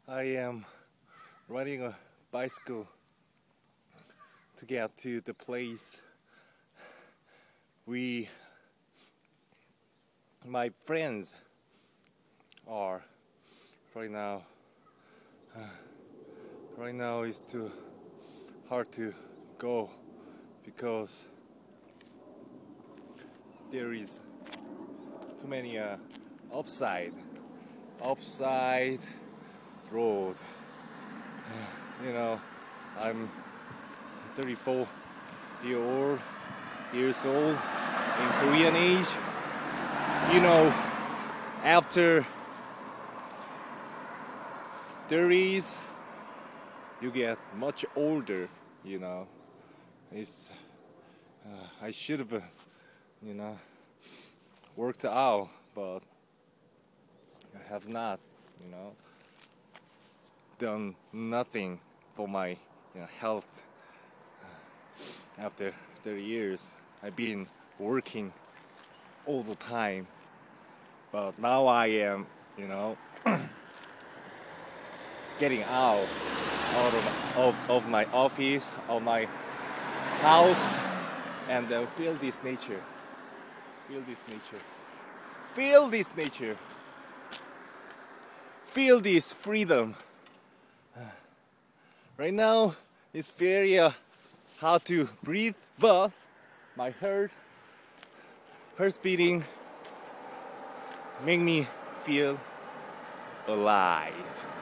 I am riding a bicycle to get to the place my friends are right now. Right now it's too hard to go because there is too many upside road. You know, I'm 34 years old in Korean age. You know, after 30s, you get much older. You know, it's I should have, worked out, but I have not. Done nothing for my health. After 30 years, I've been working all the time, but now I am, getting out of my office, of my house, and feel this nature. Feel this nature. Feel this nature. Feel this freedom. Right now, it's very hard to breathe, but my heart beating make me feel alive.